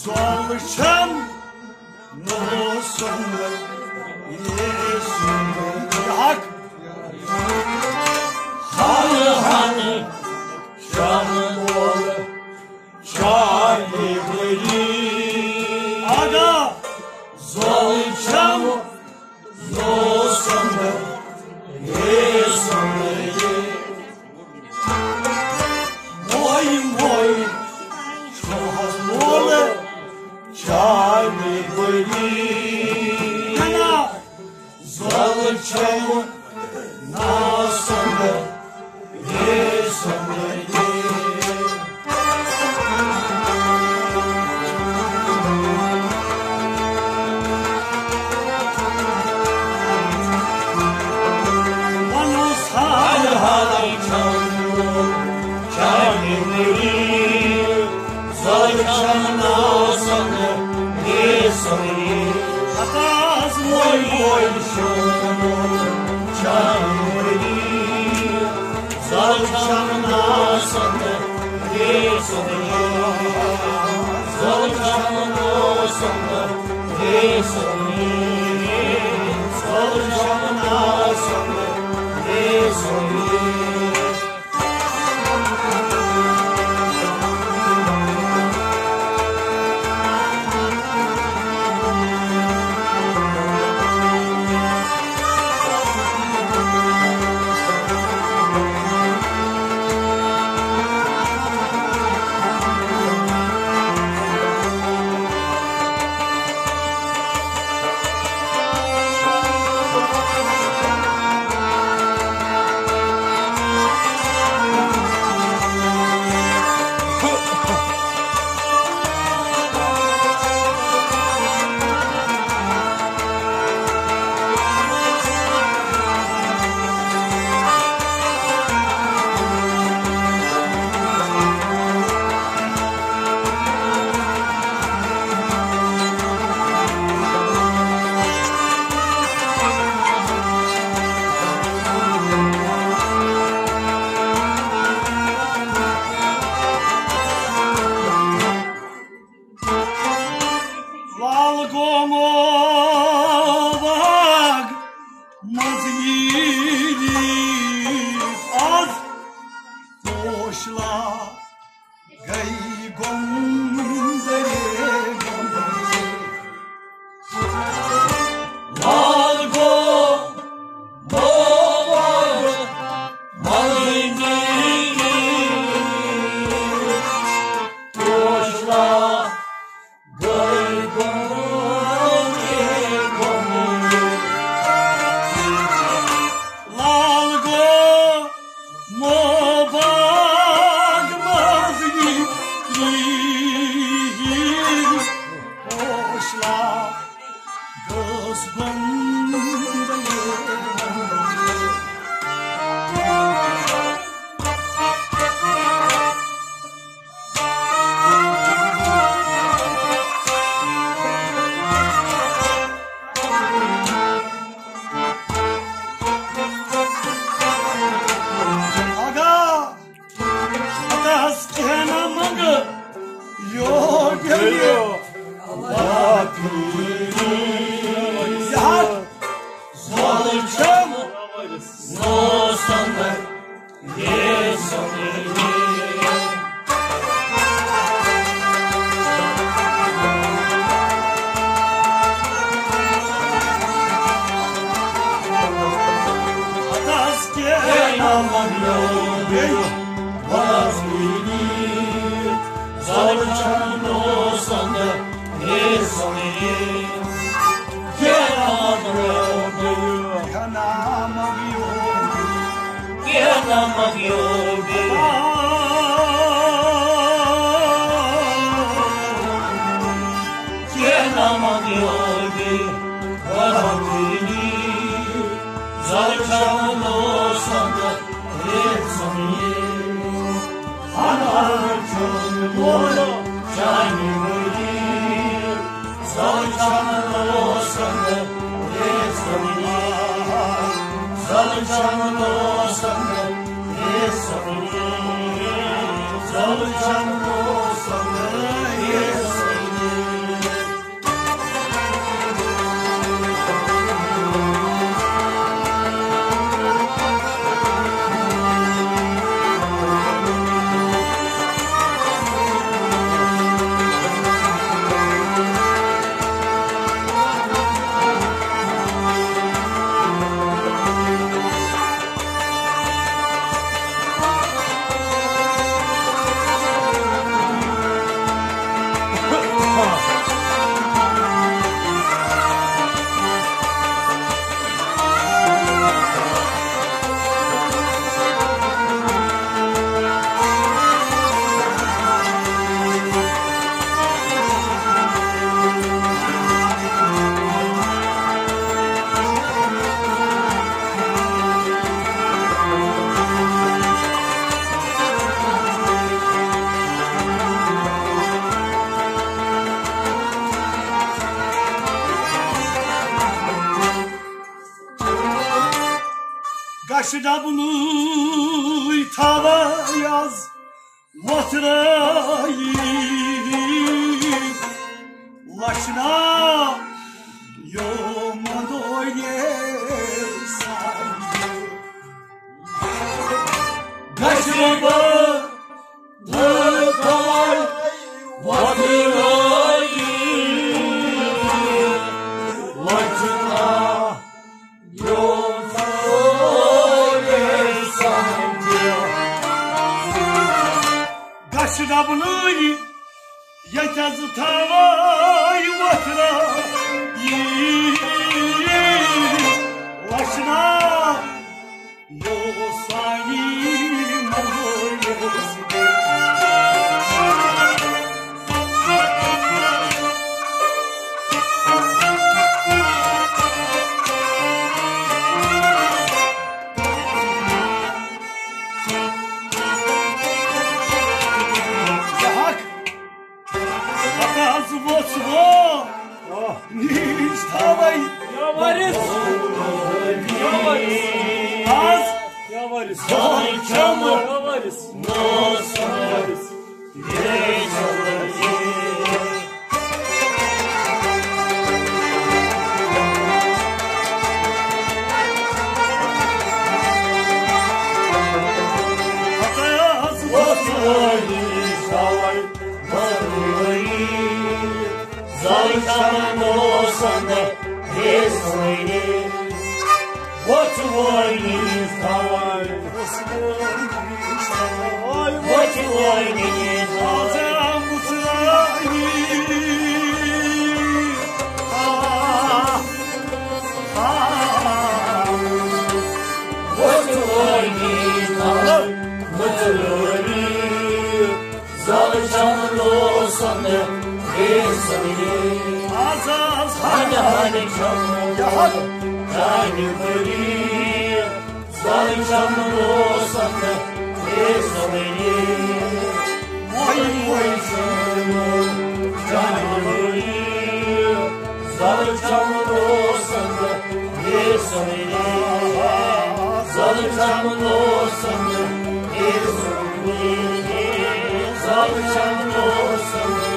Solcam Nosunlar Yesunlar Hak Hanı hanı Şam'ın oğlu Çaylı Veli Aga Solcam Nosunlar Yesunlar Moy moy Çoğazlı Çaylı Veli Ana Solcam Nosunlar Yesunlar Ataz moy moy şunu çayırı Zalçamına sandı Yesu'yu Zalçamına sandı Yesu'yu Zalçamına sandı Yesu'yu Valgomovag Mazgiri Az Toshla Gai Gondare Valgomovag Mazgiri Toshla Gai Zalçamın olsanı, yes, Başına bunu tava yaz Vatırayım Laşına Yolma doyersan Başına bunu tava Vatırayım Laşına Yolma Kaşına bunu yekazı tavay vatırayım Laşına yosayım olayım Nič tavay Yavaris Az Yavaris Zalçamı Yavaris Nosaris Yeçaları Atayaz Vatayız Tavay Zalçamın olsan da esneydi What wine tavay What wine Azam mutlayı What wine tavay Mutlayı Zalçamın olsan da Azaz hadi canım ya hadi Cani beri Zalçamın olsan da esneydi Vay vay canım Cani beri Zalçamın olsan da esneydi Zalçamın olsan da esneydi Zalçamın olsan da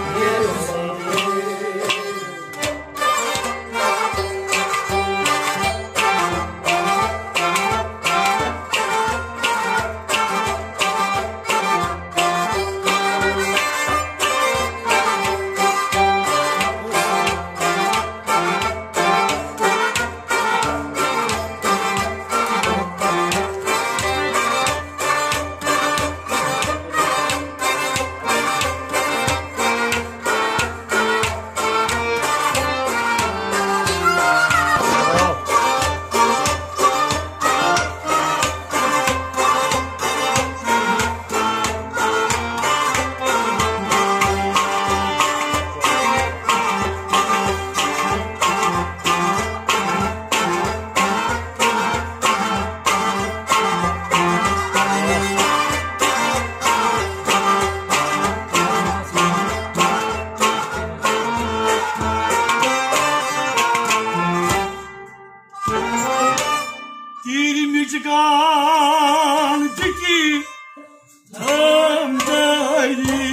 Çıkan tiki tam dayı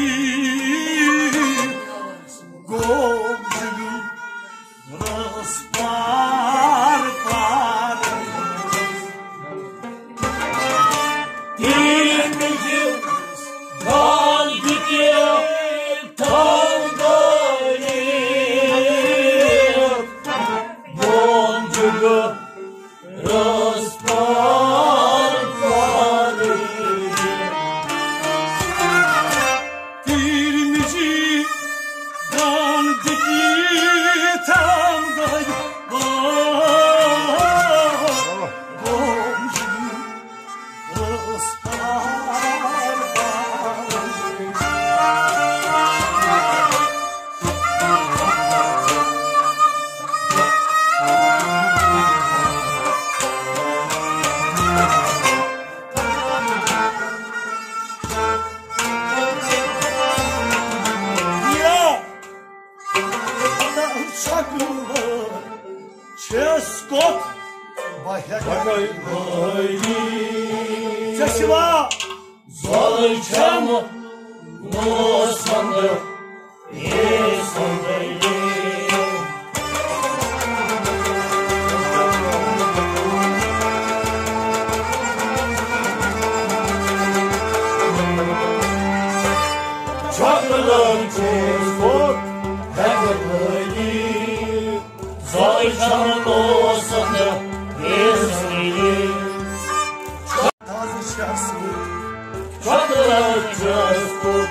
Gomcunu raspar par Dirimici kan tiki tam dayı Gomcunu raspar par Dirimici kan tiki tam dayı Gomcunu raspar Çeskot Чашива Заличамо, но сонда, є сонда є. Çakılın çizgok, hekatlayı, Заличамо, но сонда, є сонда є. Çakılın çizgok,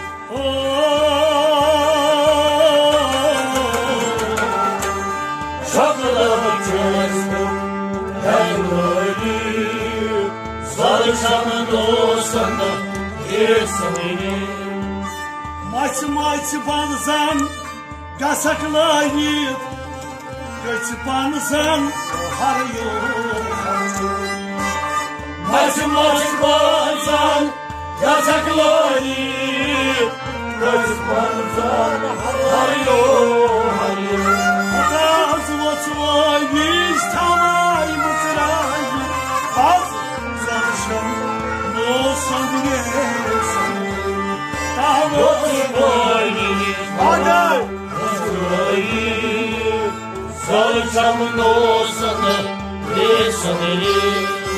Çakılın çizgok, hekatlayı, Заличамо, но сонда, є сонда є. Maçı banzan gasaklayıp Göç banzan harıyor Maçı banzan yasaklayıp Göz banzan harıyor Ataz voçvay biz tamay mutray Az zarışım Nosan diyesin Hadi! Заличамо, но сонда, є сонда є.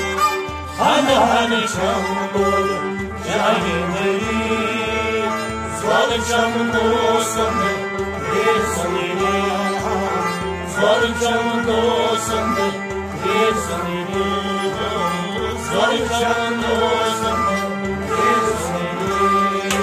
Hani çamur cahilleri Заличамо, но сонда, є сонда є. Заличамо, но сонда, є сонда є. Заличамо, но сонда, є сонда є.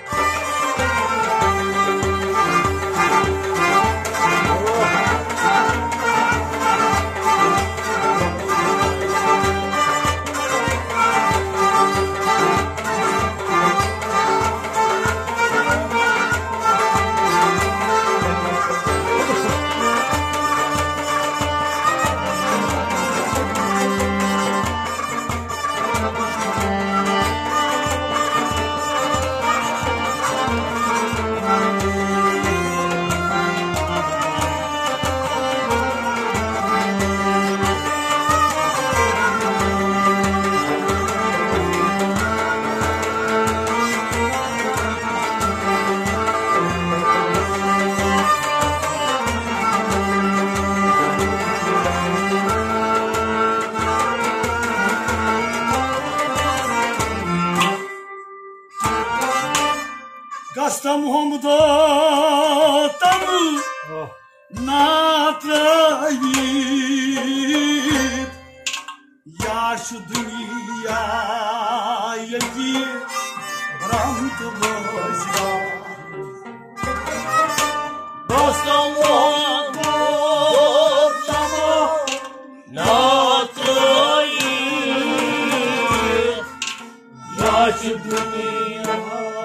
Kastamonu'da tamı natrayıp Ya şu dünyaya gir bıraktı boşa Kastamonu'da tamı natrayıp Ya şu dünyaya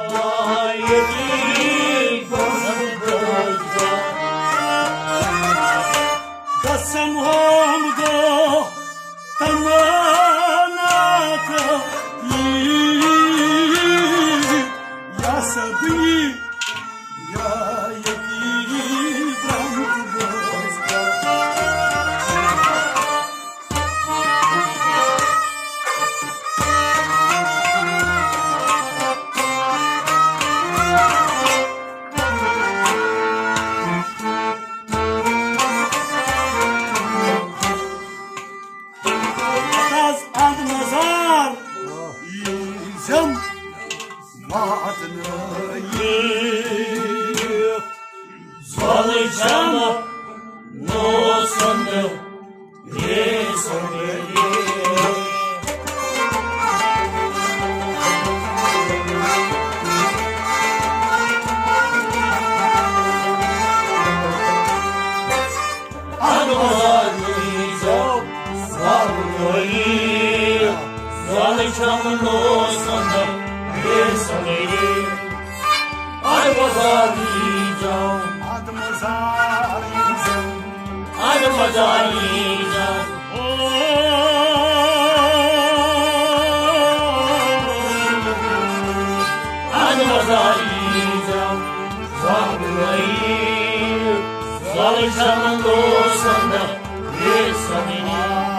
Kastamonu'da tamı natrayıp Yasadı ya yedi bıraktı boşa Ataz admazar İzem vaadını yık Заличамо, но сонда, є сонда є. Адмазарнізом славної, Заличамо, но сонда, є сонда є. Адмазарнізом, Admazar İzem Admazarnізom, Admazarnізom, славної, Заличамо, но сонда, є сонда є.